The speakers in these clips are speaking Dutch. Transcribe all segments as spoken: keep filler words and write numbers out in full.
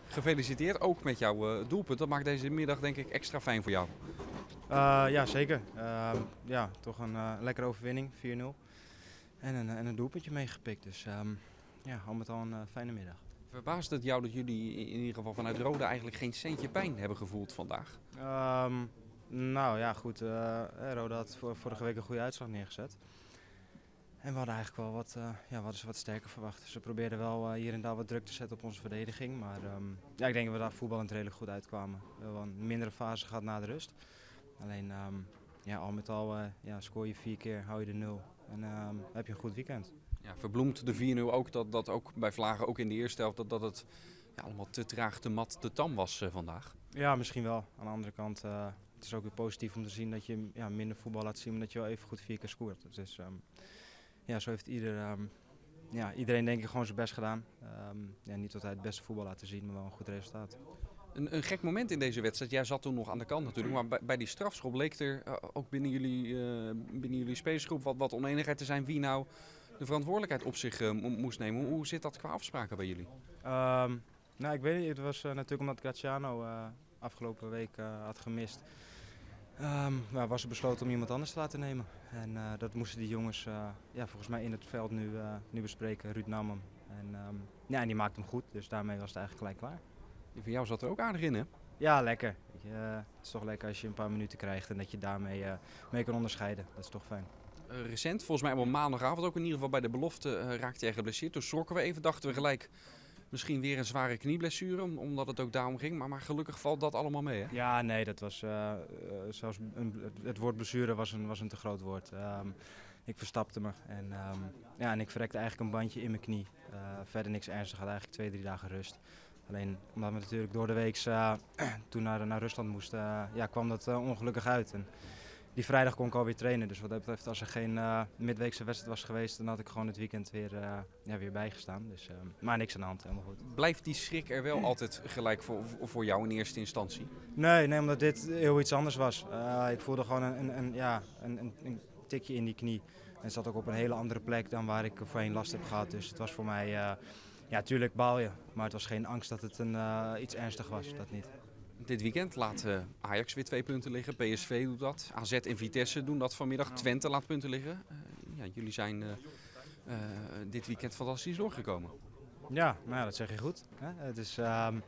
Gefeliciteerd ook met jouw uh, doelpunt. Dat maakt deze middag denk ik extra fijn voor jou. Uh, ja, zeker. Uh, ja, toch een uh, lekkere overwinning, vier nul. En een, en een doelpuntje meegepikt. Dus um, ja, al met al een uh, fijne middag. Verbaast het jou dat jullie in ieder geval vanuit Roda eigenlijk geen centje pijn hebben gevoeld vandaag? Um, nou ja, goed. Uh, Roda had vorige week een goede uitslag neergezet. En we hadden eigenlijk wel wat, uh, ja, we hadden ze wat sterker verwacht. Ze probeerden wel uh, hier en daar wat druk te zetten op onze verdediging. Maar um, ja, ik denk dat we daar voetballend redelijk goed uitkwamen. We hebben wel een mindere fase gehad na de rust. Alleen um, ja, al met al uh, ja, scoor je vier keer, hou je de nul. En um, heb je een goed weekend. Ja, verbloemt de vier nul ook dat, dat ook bij Vlagen, ook in de eerste helft, dat, dat het ja, allemaal te traag, te mat, te tam was uh, vandaag? Ja, misschien wel. Aan de andere kant, uh, het is ook weer positief om te zien dat je ja, minder voetbal laat zien, maar dat je wel even goed vier keer scoort. Dus um, ja, zo heeft ieder, um, ja, iedereen denk ik gewoon zijn best gedaan. Um, ja, niet altijd het beste voetbal laten zien, maar wel een goed resultaat. Een, een gek moment in deze wedstrijd. Jij zat toen nog aan de kant natuurlijk, maar bij, bij die strafschop leek er uh, ook binnen jullie, uh, binnen jullie spelersgroep wat, wat oneenigheid te zijn wie nou de verantwoordelijkheid op zich uh, moest nemen. Hoe, hoe zit dat qua afspraken bij jullie? Um, nou, ik weet niet. Het was uh, natuurlijk omdat Graziano uh, afgelopen week uh, had gemist. Um, nou, was er besloten om iemand anders te laten nemen. En uh, dat moesten die jongens uh, ja, volgens mij in het veld nu, uh, nu bespreken. Ruud nam hem. En, um, ja, en die maakte hem goed, dus daarmee was het eigenlijk gelijk klaar. Die van jou zat er ook aardig in, hè? Ja, lekker. Uh, het is toch lekker als je een paar minuten krijgt en dat je daarmee uh, mee kan onderscheiden. Dat is toch fijn. Uh, recent, volgens mij op maandagavond ook in ieder geval bij de belofte, uh, raakte jij geblesseerd. Toen schrokken we even, dachten we gelijk misschien weer een zware knieblessure, omdat het ook daarom ging. Maar, maar gelukkig valt dat allemaal mee, hè? Ja, nee, dat was uh, uh, zelfs een, het woord blessure was een, was een te groot woord. Um, ik verstapte me en, um, ja, en ik verrekte eigenlijk een bandje in mijn knie. Uh, verder niks ernstig, had eigenlijk twee, drie dagen rust. Alleen omdat we natuurlijk door de week uh, toen naar, naar Rusland moesten, uh, ja, kwam dat uh, ongelukkig uit. En die vrijdag kon ik alweer trainen, dus wat dat betreft als er geen uh, midweekse wedstrijd was geweest, dan had ik gewoon het weekend weer, uh, ja, weer bijgestaan. Dus, uh, maar niks aan de hand, helemaal goed. Blijft die schrik er wel altijd gelijk voor, voor jou in eerste instantie? Nee, nee, omdat dit heel iets anders was. Uh, ik voelde gewoon een, een, een, ja, een, een, een tikje in die knie. En het zat ook op een hele andere plek dan waar ik voorheen last heb gehad. Dus het was voor mij, uh, ja, tuurlijk baal je, maar het was geen angst dat het een, uh, iets ernstig was, dat niet. Dit weekend laat uh, Ajax weer twee punten liggen, P S V doet dat, A Z en Vitesse doen dat vanmiddag, Twente laat punten liggen. Uh, ja, jullie zijn uh, uh, dit weekend fantastisch doorgekomen. Ja, nou ja, dat zeg je goed. Hè? Het is, um,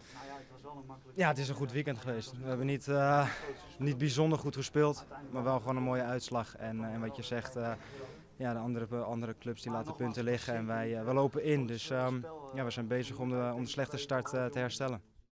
ja, het is een goed weekend geweest. We hebben niet, uh, niet bijzonder goed gespeeld, maar wel gewoon een mooie uitslag. En, uh, en wat je zegt, uh, ja, de andere, andere clubs die laten punten liggen en wij, uh, wij lopen in. Dus um, ja, we zijn bezig om de, om de slechte start uh, te herstellen.